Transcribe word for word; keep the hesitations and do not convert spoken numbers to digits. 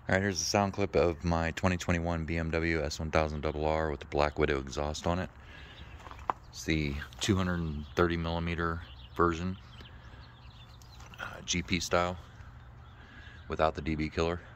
Alright, here's a sound clip of my twenty twenty-one B M W S one thousand R R with the Black Widow exhaust on it. It's the two hundred thirty millimeter version, uh, G P style, without the D B killer.